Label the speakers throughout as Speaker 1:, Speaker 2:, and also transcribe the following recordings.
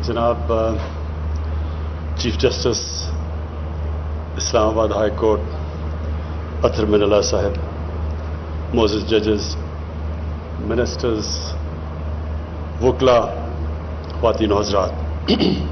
Speaker 1: जनाब chief justice Islamabad high court Athar Minallah साहब, मोज़िज़ जजेस, मिनिस्टर्स, वकला, ख़वातीन और हज़रात,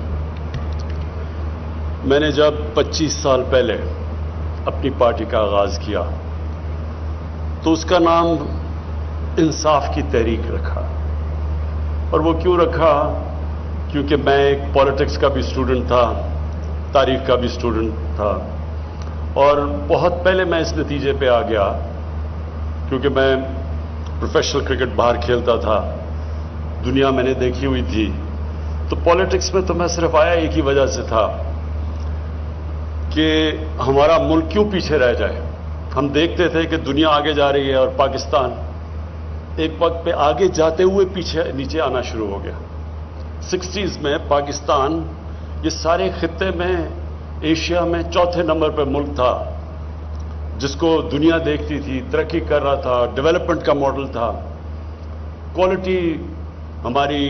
Speaker 1: मैंने जब 25 साल पहले अपनी पार्टी का आगाज़ किया तो उसका नाम इंसाफ की तहरीक रखा। और वो क्यों रखा? क्योंकि मैं एक पॉलिटिक्स का भी स्टूडेंट था, तारीख का भी स्टूडेंट था, और बहुत पहले मैं इस नतीजे पे आ गया क्योंकि मैं प्रोफेशनल क्रिकेट बाहर खेलता था, दुनिया मैंने देखी हुई थी। तो पॉलिटिक्स में तो मैं सिर्फ आया एक ही वजह से था कि हमारा मुल्क क्यों पीछे रह जाए। हम देखते थे कि दुनिया आगे जा रही है और पाकिस्तान एक वक्त पे आगे जाते हुए पीछे नीचे आना शुरू हो गया। 60s में पाकिस्तान ये सारे खित्ते में एशिया में चौथे नंबर पर मुल्क था जिसको दुनिया देखती थी, तरक्की कर रहा था, डेवलपमेंट का मॉडल था, क्वालिटी हमारी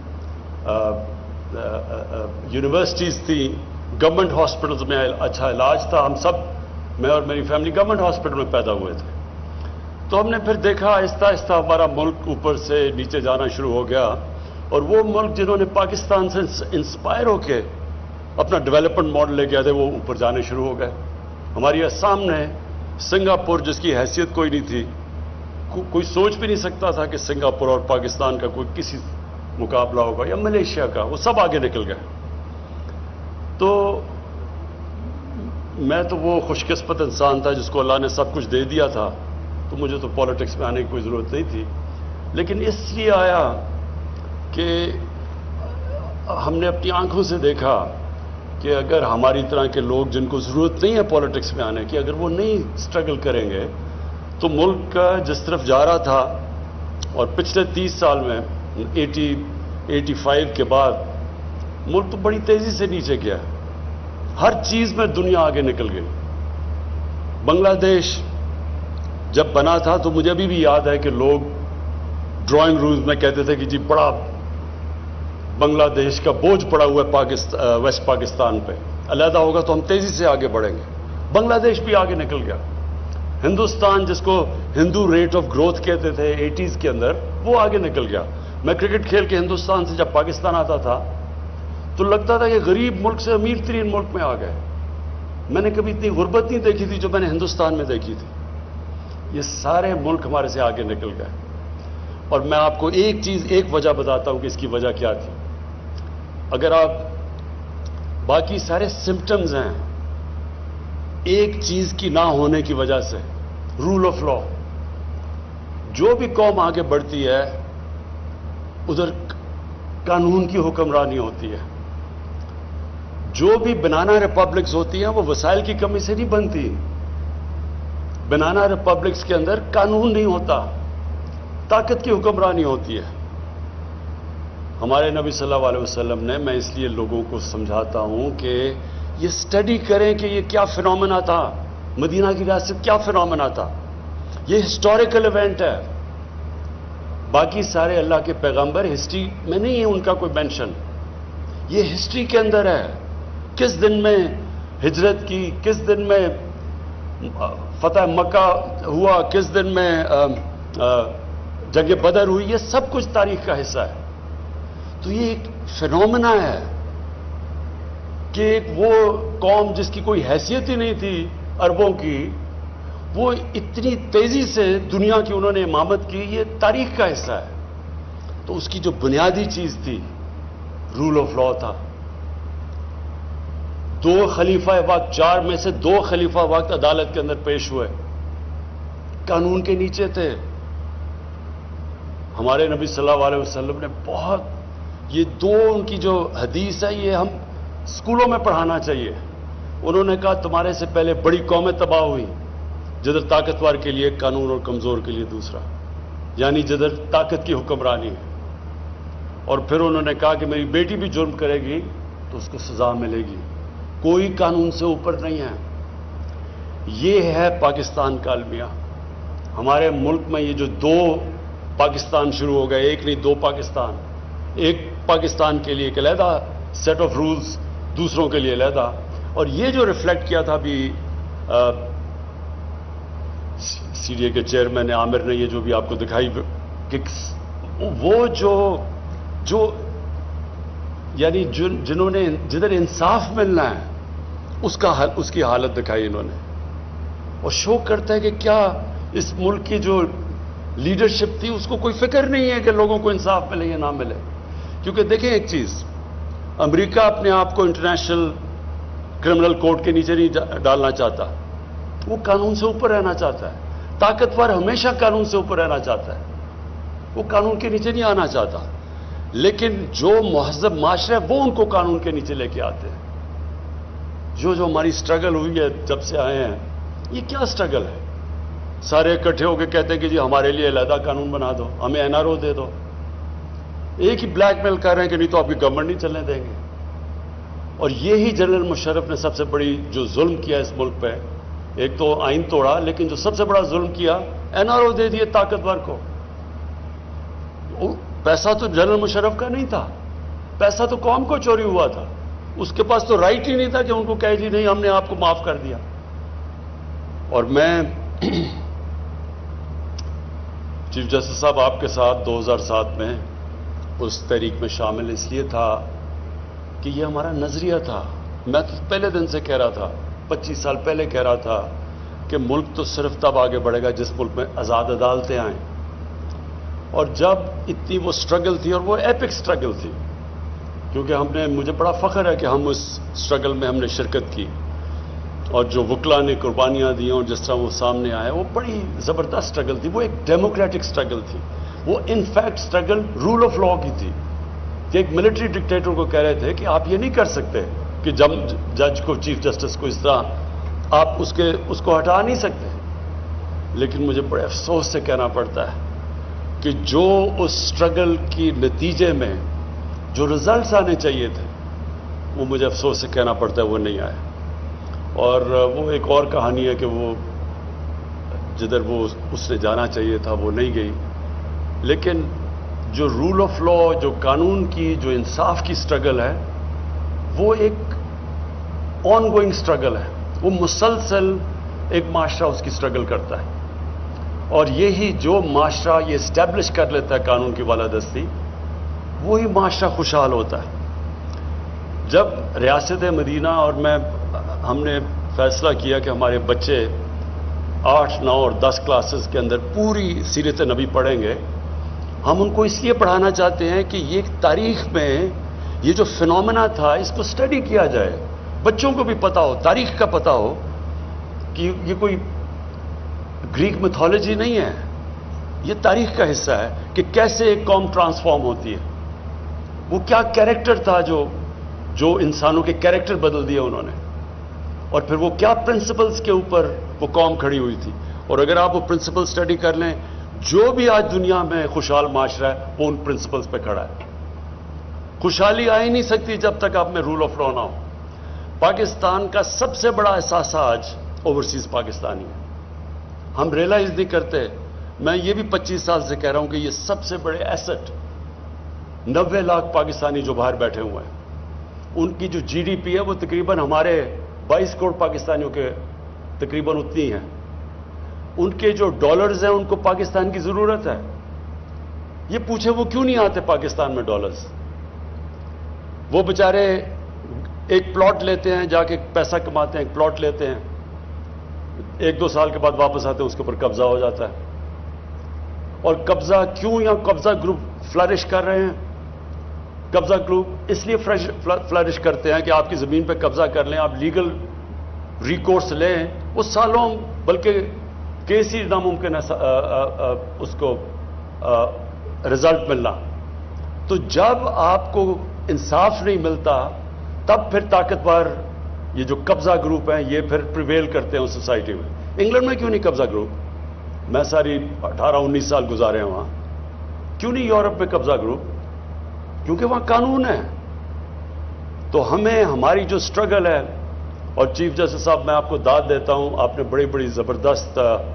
Speaker 1: यूनिवर्सिटीज़ थी, गवर्नमेंट हॉस्पिटल्स में अच्छा इलाज था। हम सब, मैं और मेरी फैमिली गवर्नमेंट हॉस्पिटल में पैदा हुए थे। तो हमने फिर देखा आहिस्ता आहिस्ता हमारा मुल्क ऊपर से नीचे जाना शुरू हो गया, और वो मुल्क जिन्होंने पाकिस्तान से इंस्पायर होके अपना डेवलपमेंट मॉडल लेके आए थे वो ऊपर जाने शुरू हो गए। हमारे सामने सिंगापुर, जिसकी हैसियत कोई नहीं थी, कोई सोच भी नहीं सकता था कि सिंगापुर और पाकिस्तान का कोई किसी मुकाबला होगा, या मलेशिया का, वो सब आगे निकल गए। तो मैं तो वो खुशकिस्मत इंसान था जिसको अल्लाह ने सब कुछ दे दिया था, तो मुझे तो पॉलिटिक्स में आने की कोई ज़रूरत नहीं थी। लेकिन इसलिए आया कि हमने अपनी आंखों से देखा कि अगर हमारी तरह के लोग जिनको ज़रूरत नहीं है पॉलिटिक्स में आने की, अगर वो नहीं स्ट्रगल करेंगे तो मुल्क का जिस तरफ जा रहा था, और पिछले 30 साल में 85 के बाद मुल्क तो बड़ी तेज़ी से नीचे गया। हर चीज़ में दुनिया आगे निकल गई। बांग्लादेश जब बना था तो मुझे अभी भी याद है कि लोग ड्राइंग रूम्स में कहते थे कि जी बड़ा बांग्लादेश का बोझ पड़ा हुआ है वेस्ट पाकिस्तान पे, अलहदा होगा तो हम तेजी से आगे बढ़ेंगे। बांग्लादेश भी आगे निकल गया। हिंदुस्तान, जिसको हिंदू रेट ऑफ ग्रोथ कहते थे 80s के अंदर, वो आगे निकल गया। मैं क्रिकेट खेल के हिंदुस्तान से जब पाकिस्तान आता था तो लगता था कि गरीब मुल्क से अमीर तरीन मुल्क में आ गए। मैंने कभी इतनी गुर्बत नहीं देखी थी जो मैंने हिंदुस्तान में देखी थी। ये सारे मुल्क हमारे से आगे निकल गए। और मैं आपको एक चीज, एक वजह बताता हूं कि इसकी वजह क्या थी। अगर आप बाकी सारे सिम्टम्स हैं एक चीज की ना होने की वजह से, रूल ऑफ लॉ। जो भी कौम आगे बढ़ती है उधर कानून की हुक्मरानी होती है। जो भी बनाना रिपब्लिक्स होती हैं वो वसाइल की कमी से नहीं बनती। बनाना रिपब्लिक्स के अंदर कानून नहीं होता, ताकत की हुक्मरानी होती है। हमारे नबी सल्लल्लाहु अलैहि वसल्लम ने, मैं इसलिए लोगों को समझाता हूं कि ये स्टडी करें कि ये क्या फिनोमेना था, मदीना की रियासत क्या फिनोमेना था। ये हिस्टोरिकल इवेंट है। बाकी सारे अल्लाह के पैगंबर हिस्ट्री में नहीं है उनका कोई मेंशन, ये हिस्ट्री के अंदर है। किस दिन में हिजरत की, किस दिन में फतह मक्का हुआ, किस दिन में जंग बदर हुई, ये सब कुछ तारीख का हिस्सा है। तो ये एक फिनोमेना है कि वो कौम जिसकी कोई हैसियत ही नहीं थी अरबों की, वो इतनी तेजी से दुनिया की उन्होंने इमामत की, ये तारीख का हिस्सा है। तो उसकी जो बुनियादी चीज थी रूल ऑफ लॉ था। 2 खलीफा वक्त, 4 में से 2 खलीफा वक्त अदालत के अंदर पेश हुए, कानून के नीचे थे। हमारे नबी सल्लल्लाहु अलैहि वसल्लम ने बहुत, ये 2 उनकी जो हदीस है ये हम स्कूलों में पढ़ाना चाहिए। उन्होंने कहा तुम्हारे से पहले बड़ी कौमें तबाह हुई, जिधर ताकतवर के लिए कानून और कमजोर के लिए दूसरा, यानी जिधर ताकत की हुक्मरानी है। और फिर उन्होंने कहा कि मेरी बेटी भी जुर्म करेगी तो उसको सजा मिलेगी, कोई कानून से ऊपर नहीं है। ये है पाकिस्तान का अलमिया। हमारे मुल्क में ये जो 2 पाकिस्तान शुरू हो गए, एक नहीं 2 पाकिस्तान। एक پاکستان کے لیے ایک علیحدہ سیٹ آف رولز، دوسروں کے لیے علیحدہ. اور یہ جو ریفلیکٹ کیا تھا ابھی سی ڈی اے کے چیئرمین عامر نے، یہ جو بھی آپ کو دکھائی کہ وہ جو یعنی جنہوں نے جدھر انصاف ملنا ہے اس کی حالت دکھائی انہوں نے. اور شو کرتا ہے کہ کیا اس ملک کی جو لیڈرشپ تھی اس کو کوئی فکر نہیں ہے کہ لوگوں کو انصاف ملے یا نہ ملے. کیونکہ دیکھیں ایک چیز، امریکہ اپنے آپ کو انٹرنیشنل کرمنل کوڈ کے نیچے نہیں ڈالنا چاہتا، وہ قانون سے اوپر رہنا چاہتا ہے. طاقتور ہمیشہ قانون سے اوپر رہنا چاہتا ہے، وہ قانون کے نیچے نہیں آنا چاہتا. لیکن جو مہذب معاشرہ ہے وہ ان کو قانون کے نیچے لے کے آتے ہیں. جو ہماری سٹرگل ہوئی ہے جب سے آئے ہیں، یہ کیا سٹرگل ہے؟ سارے اکٹھے ہو کے کہتے ہیں کہ جی ہمارے لیے علیحدہ قانون بنا دو، ہمیں این آر او دے دو. ایک ہی بلیک میل کر رہے ہیں کہ نہیں تو آپ کی گورنمنٹ نہیں چلنے دیں گے. اور یہی جنرل مشرف نے سب سے بڑی جو ظلم کیا اس ملک پہ، ایک تو آئین توڑا، لیکن جو سب سے بڑا ظلم کیا، این آر او دے دیے طاقتور کو. پیسہ تو جنرل مشرف کا نہیں تھا، پیسہ تو قوم کو چوری ہوا تھا. اس کے پاس تو رائٹ ہی نہیں تھا کہ ان کو کہے جی نہیں ہم نے آپ کو معاف کر دیا. اور میں چیف جسٹس صاحب آپ کے ساتھ 2007 میں اس تحریک میں شامل اس لیے تھا کہ یہ ہمارا نظریہ تھا. میں تو پہلے دن سے کہہ رہا تھا، 25 سال پہلے کہہ رہا تھا کہ ملک تو صرف تب آگے بڑھے گا جس ملک میں آزاد عدالتیں آئیں. اور جب اتنی وہ سٹرگل تھی، اور وہ ایپک سٹرگل تھی، کیونکہ مجھے بڑا فخر ہے کہ ہم اس سٹرگل میں ہم نے شرکت کی، اور جو وکلا نے قربانیاں دی اور جس طرح وہ سامنے آئے، وہ بڑی زبردست سٹرگل تھی. وہ ایک ڈیموکریٹک سٹرگل تھی، وہ in fact struggle rule of law کی تھی. کہ ایک ملٹری ڈکٹیٹر کو کہہ رہے تھے کہ آپ یہ نہیں کر سکتے کہ جج کو، چیف جسٹس کو اس طرح آپ اس کو ہٹا نہیں سکتے. لیکن مجھے بڑے افسوس سے کہنا پڑتا ہے کہ جو اس سٹرگل کی نتیجے میں جو رزلٹس آنے چاہیے تھے، وہ مجھے افسوس سے کہنا پڑتا ہے وہ نہیں آئے. اور وہ ایک اور کہانی ہے کہ وہ جدھر وہ اس نے جانا چاہیے تھا وہ نہیں گئی. لیکن جو رول آف لا، جو قانون کی، جو انصاف کی سٹرگل ہے، وہ ایک آن گوئنگ سٹرگل ہے. وہ مسلسل ایک معاشرہ اس کی سٹرگل کرتا ہے. اور یہی جو معاشرہ یہ اسٹیبلش کر لیتا ہے قانون کی بالادستی، وہی معاشرہ خوشحال ہوتا ہے. جب ریاست مدینہ اور ہم نے فیصلہ کیا کہ ہمارے بچے 8، 9 اور 10 کلاسز کے اندر پوری سیرت نبی پڑھیں گے. ہم ان کو اس لیے پڑھانا چاہتے ہیں کہ یہ تاریخ میں یہ جو فینومینا تھا اس کو اسٹڈی کیا جائے، بچوں کو بھی پتا ہو، تاریخ کا پتا ہو کہ یہ کوئی گریک میتھولوجی نہیں ہے، یہ تاریخ کا حصہ ہے کہ کیسے ایک قوم ٹرانسفارم ہوتی ہے. وہ کیا کیریکٹر تھا جو انسانوں کے کیریکٹر بدل دیے انہوں نے، اور پھر وہ کیا پرنسپلز کے اوپر وہ قوم کھڑی ہوئی تھی. اور اگر آپ وہ پرنسپل اسٹڈی کر لیں، جو بھی آج دنیا میں خوشحال معاشرہ ہے وہ ان پرنسپلز پہ کھڑا ہے. خوشحالی آ ہی نہیں سکتی جب تک آپ میں رول آف لا نہ ہو. پاکستان کا سب سے بڑا اثاثہ آج اوورسیز پاکستانی ہے. ہم ریئلائز نہیں کرتے. میں یہ بھی 25 سال سے کہہ رہا ہوں کہ یہ سب سے بڑے ایسٹ 90 لاکھ پاکستانی جو باہر بیٹھے ہوئے ہیں، ان کی جو جی ڈی پی ہے وہ تقریباً ہمارے 22 کروڑ پاکستانیوں کے تقریباً اتنی ہیں. ان کے جو ڈالرز ہیں ان کو پاکستان کی ضرورت ہے. یہ پوچھے وہ کیوں نہیں آتے پاکستان میں ڈالرز؟ وہ بیچارے ایک پلاٹ لیتے ہیں، جا کے پیسہ کماتے ہیں، ایک پلاٹ لیتے ہیں، 1-2 سال کے بعد واپس آتے ہیں، اس کے اوپر قبضہ ہو جاتا ہے. اور قبضہ کیوں یا قبضہ گروپ فلرش کر رہے ہیں؟ قبضہ گروپ اس لیے فلرش کرتے ہیں کہ آپ کی زمین پہ قبضہ کر لیں، آپ لیگل ریکورس لیں، وہ سالوں بلکہ کیس ہی ناممکن ہے اس کو رزلٹ ملنا. تو جب آپ کو انصاف نہیں ملتا تب پھر طاقتور یہ جو قبضہ گروپ ہیں یہ پھر پریویل کرتے ہیں اس سوسائٹی میں. انگلینڈ میں کیوں نہیں قبضہ گروپ؟ میں ساری 18-19 سال گزارے ہیں وہاں. کیوں نہیں یورپ میں قبضہ گروپ؟ کیونکہ وہاں قانون ہے. تو ہمیں ہماری جو سٹرگل ہے، اور چیف جسٹس صاحب میں آپ کو داد دیتا ہوں، آپ نے بڑی بڑی زبردست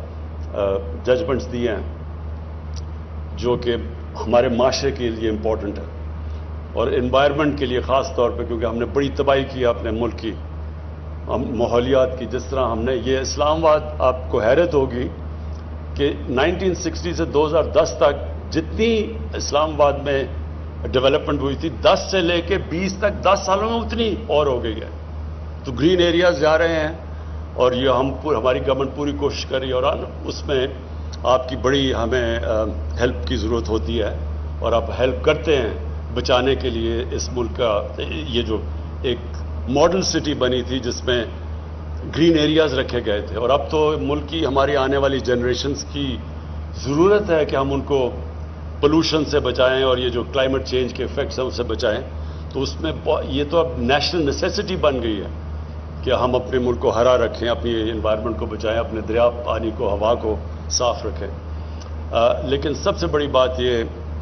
Speaker 1: ججمنٹس دیے ہیں جو کہ ہمارے معاشرے کے لیے امپورٹنٹ ہے. اور انوائرمنٹ کے لیے خاص طور پہ، کیونکہ ہم نے بڑی تباہی کی اپنے ملک کی، ماحولیات کی. جس طرح ہم نے یہ اسلام آباد، آپ کو حیرت ہوگی کہ 1960 سے 2010 تک جتنی اسلام آباد میں ڈیولپمنٹ ہوئی تھی 10 سے لے کے 20 تک 10 سالوں میں اتنی اور ہو گئی ہے. تو گرین ایریاز جا رہے ہیں اور یہ ہماری گورنمنٹ پوری کوشش کر رہی ہے، اور اس میں آپ کی بڑی ہمیں ہیلپ کی ضرورت ہوتی ہے، اور آپ ہیلپ کرتے ہیں بچانے کے لیے اس ملک کا. یہ جو ایک ماڈل سٹی بنی تھی جس میں گرین ایریاز رکھے گئے تھے، اور اب تو ملک کی ہماری آنے والی جنریشنز کی ضرورت ہے کہ ہم ان کو پولوشن سے بچائیں اور یہ جو کلائمیٹ چینج کے افیکٹس ہیں اس سے بچائیں. تو اس میں یہ تو اب نیشنل نیسیسٹی بن گئی ہے کہ ہم اپنے ملک کو ہرا رکھیں، اپنی انوائرمنٹ کو بچائیں، اپنے دریا پانی کو، ہوا کو صاف رکھیں. لیکن سب سے بڑی بات یہ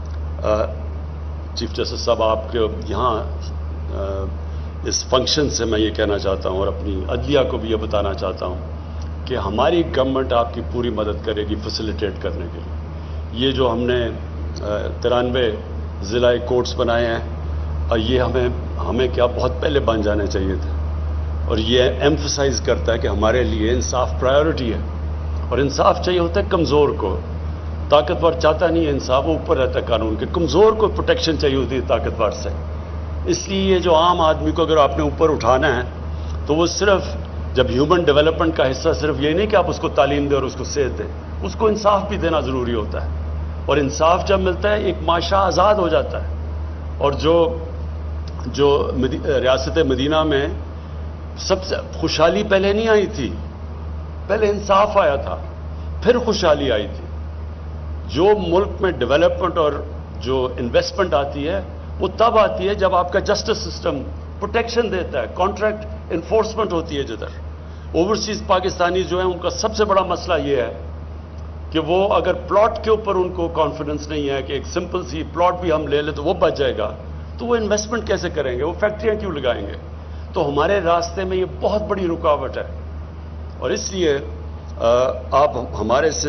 Speaker 1: چیف جسٹس صاحب، آپ کے یہاں اس فنکشن سے میں یہ کہنا چاہتا ہوں اور اپنی عدلیہ کو بھی یہ بتانا چاہتا ہوں کہ ہماری گورنمنٹ آپ کی پوری مدد کرے گی فیسیلیٹیٹ کرنے کے لیے. یہ جو ہم نے 93 ضلع کورٹس بنائے ہیں، اور یہ ہمیں کیا بہت پہلے بن جانے چاہیے تھے، اور یہ ایمفسائز کرتا ہے کہ ہمارے لیے انصاف پرائیورٹی ہے، اور انصاف چاہیے ہوتا ہے کمزور کو. طاقتور چاہتا نہیں ہے انصاف، وہ اوپر رہتا ہے قانون کے. کمزور کو پروٹیکشن چاہیے ہوتی ہے طاقتور سے. اس لیے یہ جو عام آدمی کو اگر آپ نے اوپر اٹھانا ہے تو وہ صرف جب ہیومن ڈیولپمنٹ کا حصہ صرف یہ نہیں کہ آپ اس کو تعلیم دیں اور اس کو صحت دیں، اس کو انصاف بھی دینا ضروری ہوتا ہے. اور انصاف جب ملتا ہے ایک معاشرہ آزاد ہو جاتا ہے. اور جو ریاست مدینہ میں سب سے خوشحالی پہلے نہیں آئی تھی، پہلے انصاف آیا تھا، پھر خوشحالی آئی تھی. جو ملک میں ڈیولپمنٹ اور جو انویسٹمنٹ آتی ہے وہ تب آتی ہے جب آپ کا جسٹس سسٹم پروٹیکشن دیتا ہے، کانٹریکٹ انفورسمنٹ ہوتی ہے. جدھر اوورسیز پاکستانی جو ہیں ان کا سب سے بڑا مسئلہ یہ ہے کہ وہ اگر پلاٹ کے اوپر ان کو کانفیڈنس نہیں ہے کہ ایک سمپل سی پلاٹ بھی ہم لے لیں تو وہ بچ جائے گا، تو وہ انویسٹمنٹ کیسے کریں گے، وہ فیکٹریاں کیوں لگائیں گے. تو ہمارے راستے میں یہ بہت بڑی رکاوٹ ہے. اور اس لیے آپ ہمارے سے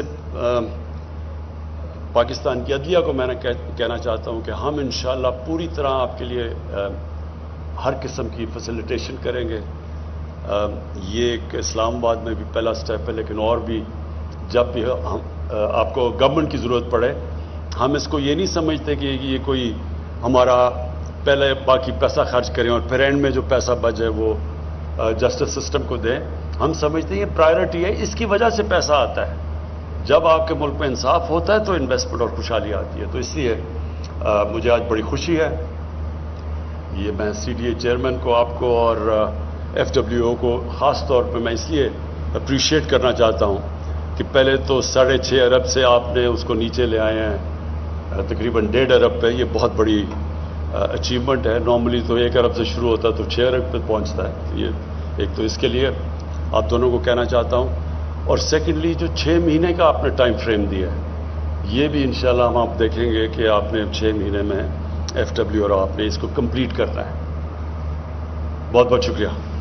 Speaker 1: پاکستان کی عدلیہ کو میں نے کہنا چاہتا ہوں کہ ہم انشاءاللہ پوری طرح آپ کے لیے ہر قسم کی فیسیلیٹیشن کریں گے. یہ ایک اسلام آباد میں بھی پہلا سٹیپ ہے، لیکن اور بھی جب بھی آپ کو گورنمنٹ کی ضرورت پڑے، ہم اس کو یہ نہیں سمجھتے کہ یہ کوئی ہمارا پہلے باقی پیسہ خرچ کریں اور پھر اینڈ میں جو پیسہ بچ جائے وہ جسٹس سسٹم کو دیں. ہم سمجھتے ہیں یہ پرائیورٹی ہے، اس کی وجہ سے پیسہ آتا ہے. جب آپ کے ملک میں انصاف ہوتا ہے تو انویسٹمنٹ اور خوشحالی آتی ہے. تو اس لیے مجھے آج بڑی خوشی ہے. یہ میں CDA چیئرمین کو، آپ کو اور FWO کو خاص طور پہ میں اس لیے اپریشیٹ کرنا چاہتا ہوں کہ پہلے تو 6.5 ارب سے آپ نے اس کو نیچے لے آئے ہیں تقریباً 1.5 ارب پہ. یہ بہت بڑی اچیومنٹ ہے. نارملی تو 1 ارب سے شروع ہوتا ہے تو 6 ارب پہ پہنچتا ہے. یہ ایک تو اس کے لیے آپ دونوں کو کہنا چاہتا ہوں. اور سیکنڈلی جو 6 مہینے کا آپ نے ٹائم فریم دیا ہے، یہ بھی انشاءاللہ ہم آپ دیکھیں گے کہ آپ نے 6 مہینے میں FW اور آپ نے اس کو کمپلیٹ کرنا ہے. بہت بہت شکریہ.